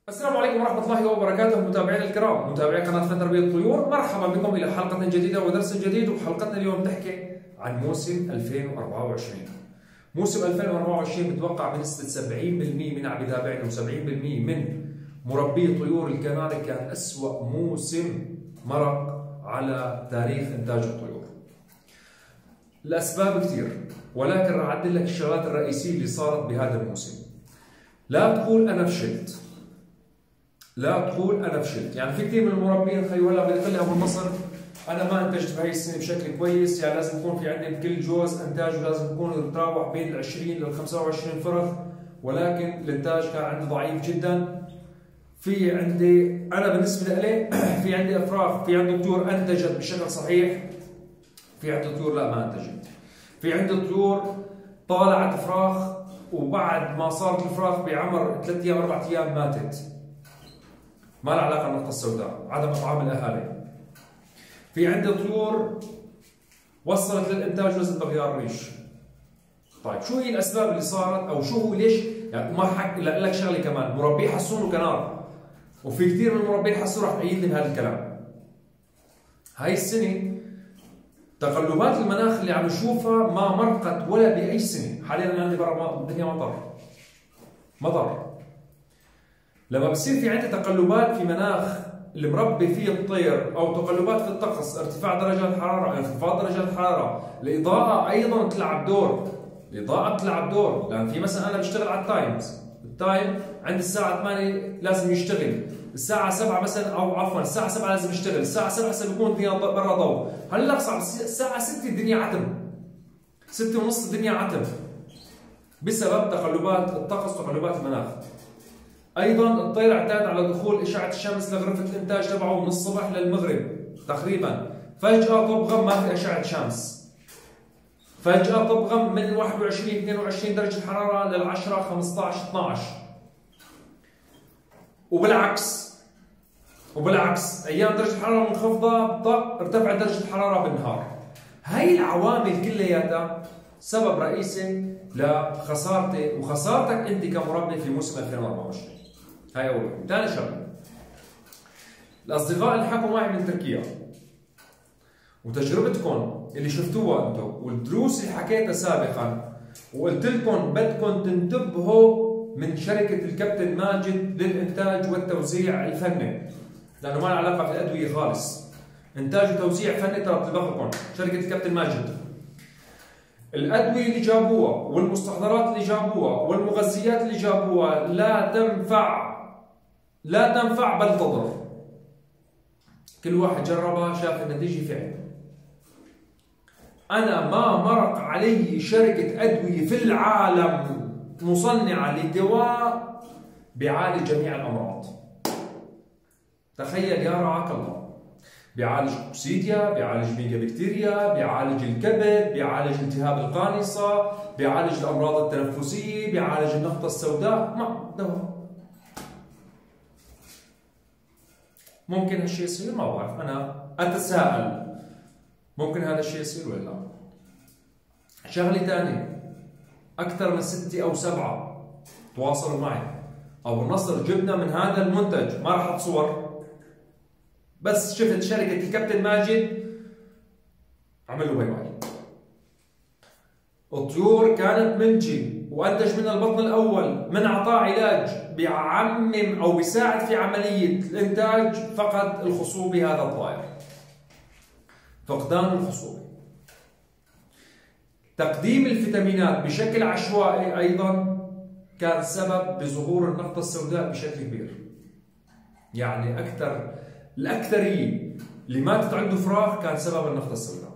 السلام عليكم ورحمة الله وبركاته متابعينا الكرام، متابعي قناة فن تربية الطيور، مرحبا بكم إلى حلقة جديدة ودرس جديد. وحلقتنا اليوم تحكي عن موسم 2024. موسم 2024 متوقع بنسبة 70% من عم يتابعنا و70% من مربي طيور الكناري كان أسوأ موسم مرق على تاريخ إنتاج الطيور. الأسباب كثير، ولكن راح أعدل لك الشغلات الرئيسية اللي صارت بهذا الموسم. لا تقول أنا فشلت، لا تقول انا فشلت. يعني في كثير من المربين خيو هلا بدي اقول ابو النصر انا ما انتجت بهي السنه بشكل كويس، يعني لازم يكون في عندي بكل جوز انتاجه لازم يكون يتراوح بين ال 20 لل 25 فرخ، ولكن الانتاج كان عندي ضعيف جدا. في عندي انا بالنسبه لي في عندي افراخ، في عندي طيور انتجت بشكل صحيح، في عندي طيور لا ما انتجت. في عندي طيور طالعت فراخ وبعد ما صارت الفراخ بعمر 3 ايام 4 ايام ماتت. ما لها علاقه بالنقطة السوداء، عدم اطعام الاهالي. في عندي طيور وصلت للانتاج نزلت بغيار ريش. طيب شو هي الاسباب اللي صارت او شو هو ليش؟ يعني ما حق لك شغله كمان، مربي حسون وكنار، وفي كثير من المربين حسون راح يأيدني بهذا الكلام. هاي السنه تقلبات المناخ اللي عم نشوفها ما مرقت ولا باي سنه. حاليا عندي برا الدنيا مطر. لما بصير في عندي تقلبات في مناخ اللي مربي فيه الطير او تقلبات في الطقس، ارتفاع درجات الحراره، انخفاض درجات الحراره، الاضاءه ايضا تلعب دور. الاضاءه بتلعب دور، لان في مثلا انا بشتغل على التايم عندي الساعه 8 لازم يشتغل، الساعه 7 مثلا او عفوا الساعه 7 لازم يشتغل، الساعه 7 هسه بيكون الدنيا برا ضوء. هلا صعب الساعه 6 الدنيا عتم، 6 ونص الدنيا عتم بسبب تقلبات الطقس وتقلبات المناخ. ايضا الطير اعتاد على دخول اشعه الشمس لغرفه الانتاج تبعه من الصبح للمغرب تقريبا، فجاه طبغم ما في اشعه شمس، فجاه طبغم من 21 22 درجه حراره لل 10 15 12، وبالعكس ايام درجه الحراره منخفضه طق ارتفعت درجه الحراره بالنهار. هاي العوامل كلياتها سبب رئيسي لخسارتي وخسارتك انت كمربي في موسم 2024. هاي اول شيء. ثاني شغله، الاصدقاء اللي حكوا معي من تركيا وتجربتكم اللي شفتوها انتم والدروس اللي حكيتها سابقا، وقلت لكم بدكم تنتبهوا من شركه الكابتن ماجد للانتاج والتوزيع الفني، لانه ما له علاقه في الادويه خالص. انتاج وتوزيع فني ترى بتبخكم شركه الكابتن ماجد. الأدوية اللي جابوها والمستحضرات اللي جابوها والمغذيات اللي جابوها لا تنفع بل تضر. كل واحد جربها شاف النتيجة في عينه. أنا ما مرق علي شركة أدوية في العالم مصنعة لدواء بيعالج جميع الأمراض. تخيل يا رعاك الله، بيعالج كوكسيديا، بيعالج ميجا بكتيريا، بيعالج الكبد، بيعالج التهاب القانصة، بيعالج الأمراض التنفسية، بيعالج النقطة السوداء. ما دواء. ممكن هالشيء يصير؟ ما بعرف، أنا أتساءل ممكن هذا الشيء يصير ولا لا. شغلة ثانية، أكثر من 6 أو 7 تواصلوا معي، أبو النصر جبنا من هذا المنتج، ما راح أتصور، بس شفت شركة الكابتن ماجد عمل له باي باي. الطيور كانت منجي وانتج منها البطن الاول، من اعطاه علاج بيعمم او بيساعد في عملية الانتاج، فقد الخصوبة هذا الطائر. فقدان الخصوبة. تقديم الفيتامينات بشكل عشوائي ايضا كان سبب بظهور النقطة السوداء بشكل كبير. يعني الأكثرية اللي ماتت عنده فراخ كان سبب النقطة السوداء.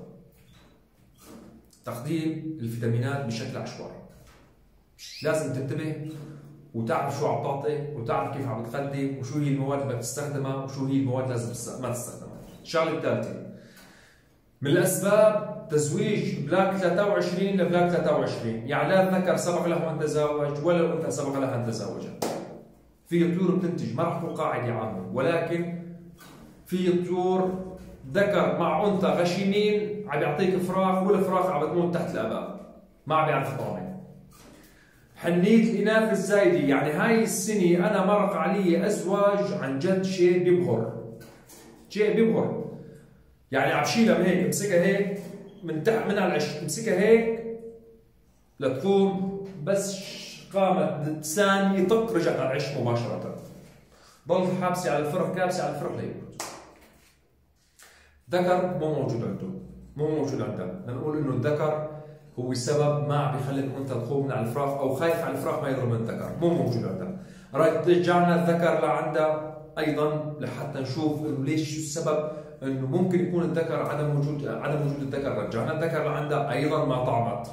تقديم الفيتامينات بشكل عشوائي. لازم تنتبه وتعرف شو عم تعطي وتعرف كيف عم تقدم وشو هي المواد اللي بدك تستخدمها وشو هي المواد لازم ما تستخدمها. الشغلة الثالثة من الأسباب تزويج بلاك 23 لبلاك 23، يعني لا الذكر سبق له أن تزوج ولا الأنثى سبق لها أن تزوجت. في طيور بتنتج، ما راح تكون قاعدة عامة، ولكن في طيور ذكر مع انثى غشيمين عم يعطيك فراخ والفراخ عم بتموت تحت الاباء، ما عم يعرف يطعمها. حنية الإناث الزايدة، يعني هاي السنة أنا مرق علي أزواج عن جد شيء بيبهر، شيء بيبهر. يعني عبشيلها هيك امسكها هيك من تحت من على العش، امسكها هيك لتقوم بس قامت ثانية طق رجعت على العش مباشرة. ضل حابسة على الفرخ، كابسة على الفرخ ليموت. ذكر مو موجود عنده، مو موجود عندنا، نقول انه الذكر هو السبب ما عم بيخلي الانثى تقوم من على الفراخ او خايف على الفراخ ما يضرب الذكر، مو موجود عندنا. رجعنا الذكر لعندها ايضا لحتى نشوف انه ليش شو السبب انه ممكن يكون الذكر عدم وجود الذكر. رجعنا الذكر لعندها ايضا ما طعمت.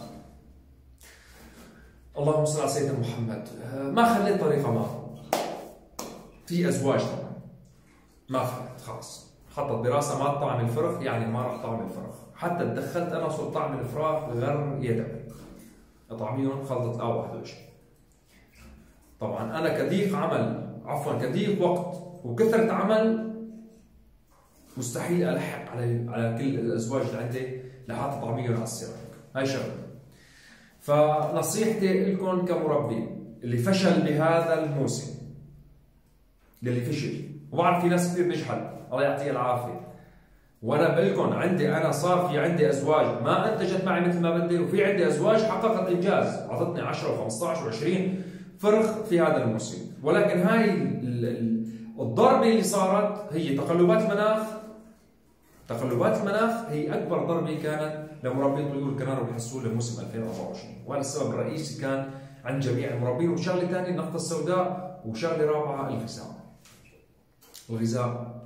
اللهم صل على سيدنا محمد. ما خليت طريقه ما في ازواج طبعا ما خليت خلص، حطت براسها ما طعم الفرخ يعني ما راح طعم الفرخ. حتى تدخلت انا صرت طعم الفراخ غير يدوي، اطعميهم خلطه 21. طبعا انا كضيق عمل، عفوا كضيق وقت وكثره عمل مستحيل الحق على كل الازواج اللي عندي لحتى طعميهم على السيرك، هاي شغله. فنصيحتي لكم كمربي اللي فشل بهذا الموسم، اللي فشل، وبعرف في ناس كثير نجحت الله يعطيها العافيه، وانا بقول لكم انا صار في عندي ازواج ما انتجت معي مثل ما بدي، وفي عندي ازواج حققت انجاز اعطتني 10 و15 و20 فرخ في هذا الموسم. ولكن هاي الضربه اللي صارت هي تقلبات المناخ. تقلبات المناخ هي اكبر ضربه كانت لمربين طيور الكنار والحسون لموسم 2024، وهذا السبب الرئيسي كان عند جميع المربين. وشغله ثانيه النقطه السوداء، وشغله رابعه الغذاء. الغذاء،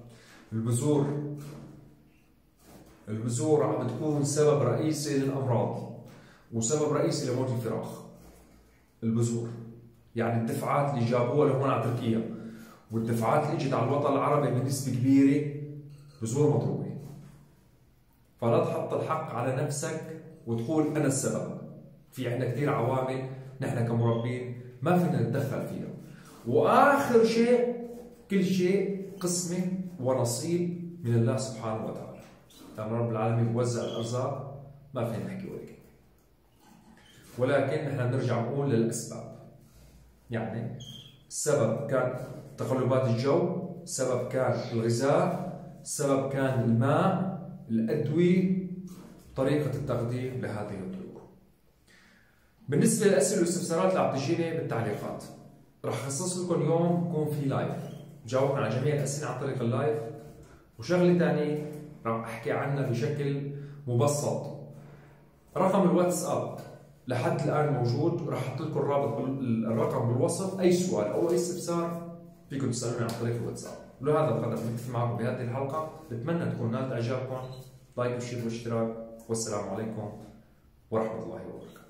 البذور عم بتكون سبب رئيسي للامراض وسبب رئيسي لموت الفراخ. البذور يعني الدفعات اللي جابوها لهون على تركيا والدفعات اللي اجت على الوطن العربي بنسبه كبيره بذور مضروبه. فلا تحط الحق على نفسك وتقول انا السبب. في عندنا كثير عوامل نحن كمربين ما فينا نتدخل فيها. واخر شيء كل شيء قسمه ونصيب من الله سبحانه وتعالى. لما رب العالمين بوزع الارزاق ما فينا نحكي ولا كلمه. ولكن نحن نرجع نقول للاسباب. يعني السبب كان تقلبات الجو، السبب كان الغذاء، السبب كان الماء، الادويه، طريقه التقديم لهذه الطيور. بالنسبه للاسئله والاستفسارات اللي عم تجيني بالتعليقات، راح اخصص لكم يوم يكون في لايف جاوبنا على جميع الاسئله عن طريق اللايف. وشغله ثانيه راح احكي عنها بشكل مبسط. رقم الواتساب لحد الان موجود، راح احط لكم الرقم بالوصف. اي سؤال او اي استفسار فيكم تسالوني عن طريق الواتساب. ولهذا القدر بنكتفي معكم بهذه الحلقه، بتمنى تكون نالت اعجابكم. لايك وشير واشتراك، والسلام عليكم ورحمه الله وبركاته.